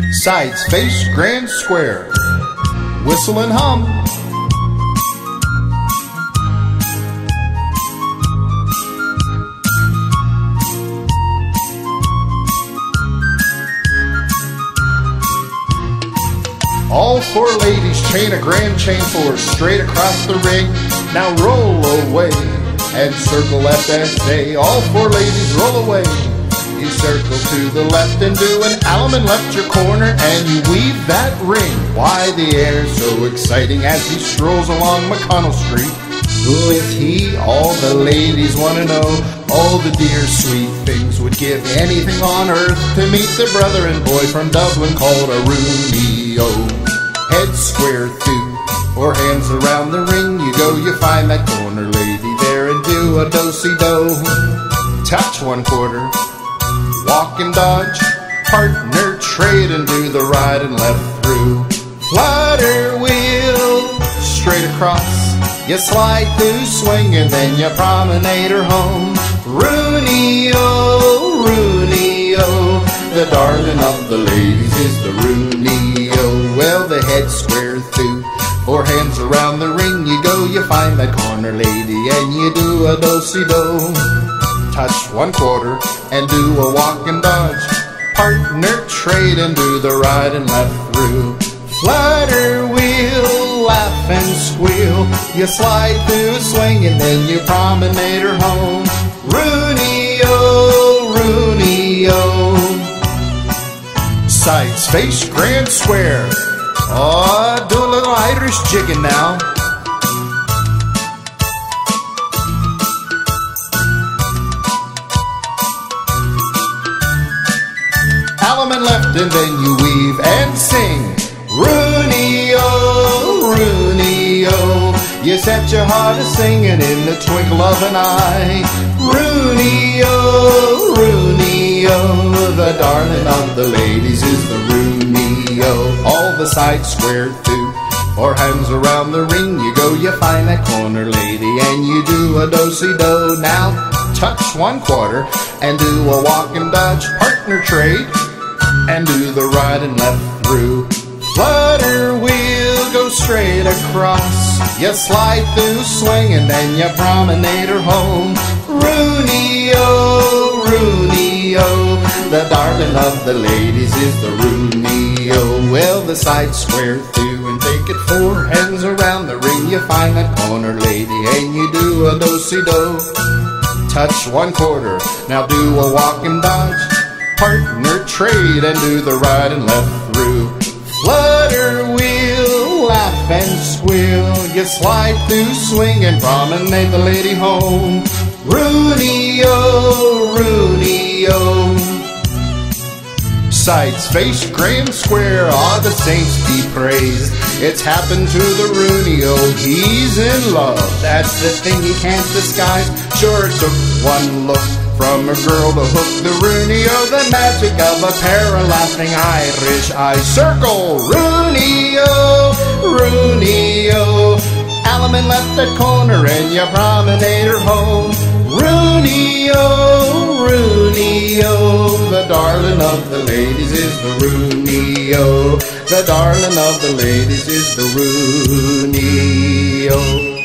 Sides face grand square. Whistle and hum. All four ladies chain a grand chain four straight across the ring. Now roll away and circle FSA. All four ladies roll away. You circle to the left and do an Allemande left your corner, and you weave that ring. Why the air's so exciting as he strolls along McConnell Street. Who is he? All the ladies want to know. All the dear sweet things would give anything on earth to meet the brother and boy from Dublin called a Rooney-O. Head square through, four hands around the ring. You go, you find that corner lady there and do a do-si-do. Touch one quarter, walk and dodge, partner trade and do the right and left through. Flutter wheel, straight across, you slide through swing and then you promenade her home. Rooney-O, Rooney-O, the darling of the ladies is the Rooney-O. Well, the head square through, four hands around the ring. You go, you find that corner lady and you do a do-si-do. Touch one quarter and do a walk and dodge, partner trade and do the right and left through. Flutter wheel, laugh and squeal, you slide through a swing and then you promenade her home. Rooney-O, Rooney-O. Sides face grand square. Oh, do a little Irish jigging now. Allemande left and then you weave and sing. Rooney-O, Rooney-O, you set your heart a singing in the twinkle of an eye. Rooney-O, Rooney-O, the darling of the ladies is the Rooney-O. All the sides square through, four hands around the ring. You go, you find that corner lady and you do a do-si-do. Now touch one quarter and do a walk and dodge, partner trade and do the right and left through. Flutter wheel, go straight across, you slide through swing and then you promenade her home. Rooney-O, Rooney-O, the darling of the ladies is the Rooney-O. Well, the sides square through and take it four hands around the ring. You find that corner lady and you do a do-si-do. Touch one quarter, now do a walk and dodge, partner trade and do the right and left through. Flutter wheel, laugh and squeal, you slide through swing and promenade the lady home. Rooney-O, Rooney-O. Sides face grand square, ah, the saints be praised. It's happened to the Rooney-O, he's in love. That's the thing he can't disguise. Sure, it took one look from a girl to hook the Rooney-O, the magic of a pair of laughing Irish eyes. Circle, Rooney-O, Rooney-O, Allemande left that corner and you promenade her home. Rooney-O, Rooney-O, the darling of the ladies is the Rooney-O. The darling of the ladies is the Rooney-O.